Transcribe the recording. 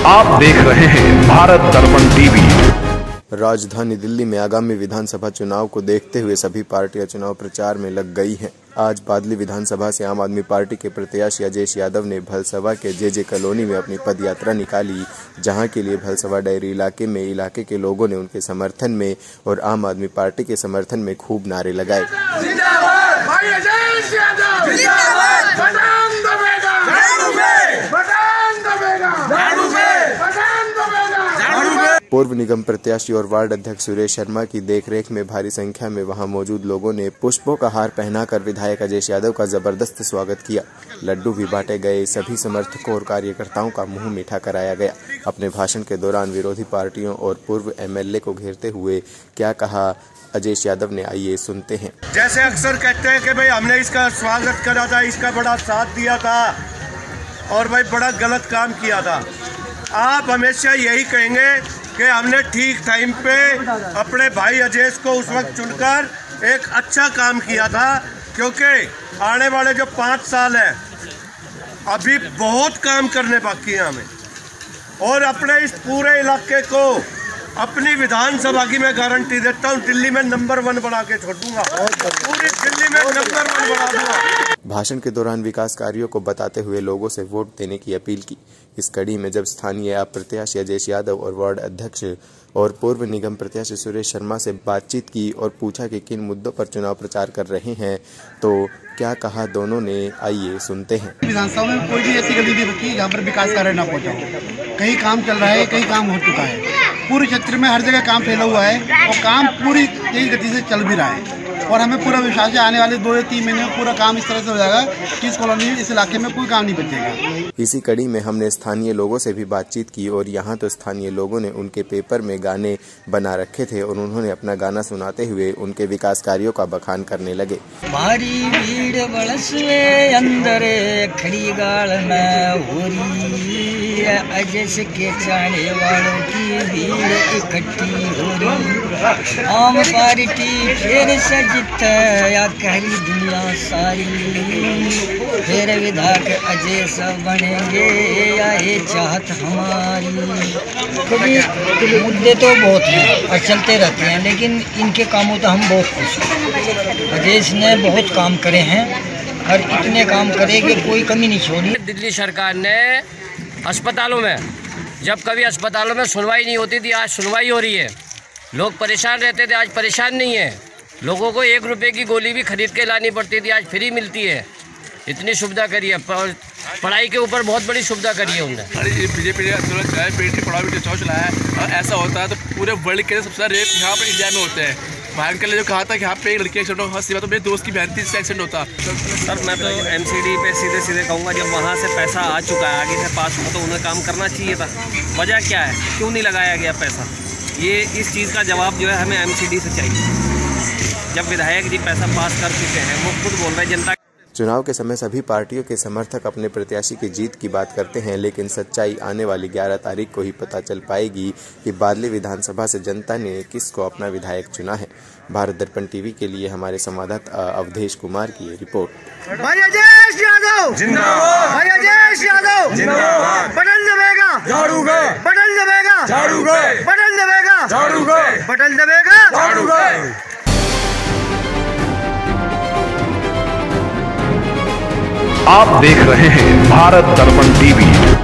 आप देख रहे हैं भारत दर्पण टीवी। राजधानी दिल्ली में आगामी विधानसभा चुनाव को देखते हुए सभी पार्टियां चुनाव प्रचार में लग गई हैं। आज बादली विधानसभा से आम आदमी पार्टी के प्रत्याशी अजयेश यादव ने भलसवा के जे कॉलोनी में अपनी पदयात्रा निकाली, जहां के लिए भलसवा डेयरी इलाके के लोगों ने उनके समर्थन में और आम आदमी पार्टी के समर्थन में खूब नारे लगाए। पूर्व निगम प्रत्याशी और वार्ड अध्यक्ष सुरेश शर्मा की देखरेख में भारी संख्या में वहां मौजूद लोगों ने पुष्पों का हार पहनाकर विधायक अजयेश यादव का जबरदस्त स्वागत किया। लड्डू भी बांटे गए। सभी समर्थकों और कार्यकर्ताओं का मुंह मीठा कराया गया। अपने भाषण के दौरान विरोधी पार्टियों और पूर्व एमएलए को घेरते हुए क्या कहा अजयेश यादव ने, आइए सुनते हैं। जैसे अक्सर कहते हैं कि भाई हमने इसका स्वागत करा था, इसका बड़ा साथ दिया था और भाई बड़ा गलत काम किया था। आप हमेशा यही कहेंगे कि हमने ठीक टाइम पे अपने भाई अजयेश को उस वक्त चुनकर एक अच्छा काम किया था, क्योंकि आने वाले जो 5 साल हैं अभी बहुत काम करने बाकी हैं हमें, और अपने इस पूरे इलाके को अपनी विधानसभा की मैं गारंटी देता हूँ दिल्ली में नंबर 1 बना के छोड़ूंगा, पूरी दिल्ली में नंबर 1 बना दूंगा। भाषण के दौरान विकास कार्यों को बताते हुए लोगों से वोट देने की अपील की। इस कड़ी में जब स्थानीय प्रत्याशी अजयेश यादव और वार्ड अध्यक्ष और पूर्व निगम प्रत्याशी सुरेश शर्मा से बातचीत की और पूछा कि किन मुद्दों पर चुनाव प्रचार कर रहे हैं, तो क्या कहा दोनों ने, आइए सुनते हैं। विधानसभा में कोई भी ऐसी गली नहीं बची जहाँ पर विकास कार्य न पहुँचा हो। कहीं काम चल रहा है, कहीं काम हो चुका है। पूरे क्षेत्र में हर जगह काम फैला हुआ है और काम पूरी तेज गति से चल भी रहा है, और हमें पूरा विश्वास है आने वाले 2 या 3 महीने में पूरा काम इस तरह से हो जाएगा कि इस कॉलोनी में, इस इलाके में कोई काम नहीं बचेगा। इसी कड़ी में हमने स्थानीय लोगों से भी बातचीत की और यहाँ तो स्थानीय लोगों ने उनके पेपर में गाने बना रखे थे और उन्होंने अपना गाना सुनाते हुए उनके विकास कार्यों का बखान करने लगे। भारी भीड़ बरसवे अंदर खड़ी गाल में हो रही, अजयेश के चाहने वालों की भीड़ इकट्ठी हो रही। आम पार्टी फिर से जीत या कहरी दुनिया सारी, फिर विधायक अजयेश बनेंगे या ये चाहत हमारी। कभी मुद्दे तो बहुत हैं और चलते रहते हैं, लेकिन इनके कामों तो हम बहुत खुश हैं। अजयेश ने बहुत काम करे हैं और इतने काम करे कि कोई कमी नहीं छोड़ी। दिल्ली सरकार ने अस्पतालों में, जब कभी अस्पतालों में सुनवाई नहीं होती थी, आज सुनवाई हो रही है। लोग परेशान रहते थे, आज परेशान नहीं है। लोगों को 1 रुपये की गोली भी खरीद के लानी पड़ती थी, आज फ्री मिलती है। इतनी सुविधा करी है, पढ़ाई के ऊपर बहुत बड़ी सुविधा करी है उन्होंने। बीजेपी ने पेट की पढ़ाई भी चलाया है, और ऐसा होता है तो पूरे वर्ल्ड के सबसे ज़्यादा रेप यहाँ पर इंडिया में होते हैं। भाई अंकल ने जो कहा था कि यहाँ पे एक लड़की एक्सीडेंट हो, हंसी बात, तो मेरे दोस्त की बहन थी इसका एक्सीडेंट होता। सर मैं तो एमसीडी पे सीधे कहूँगा, जब वहाँ से पैसा आ चुका है, आगे से पास हुआ, तो उन्हें काम करना चाहिए था। वजह क्या है, क्यों नहीं लगाया गया पैसा? ये इस चीज़ का जवाब जो है हमें एमसीडी से चाहिए। जब विधायक जी पैसा पास कर चुके हैं, वो खुद बोल रहे हैं जनता। चुनाव के समय सभी पार्टियों के समर्थक अपने प्रत्याशी की जीत की बात करते हैं, लेकिन सच्चाई आने वाली 11 तारीख को ही पता चल पाएगी कि बादली विधानसभा से जनता ने किसको अपना विधायक चुना है। भारत दर्पण टीवी के लिए हमारे संवाददाता अवधेश कुमार की रिपोर्ट। भाई अजयेश यादव जिंदाबाद, भाई अजयेश यादव जिंदाबाद। बटन दबेगा झाड़ू गए, बटन दबेगा झाड़ू गए, बटन दबेगा झाड़ू गए, बटन दबेगा झाड़ू गए। आप देख रहे हैं भारत दर्पण टीवी।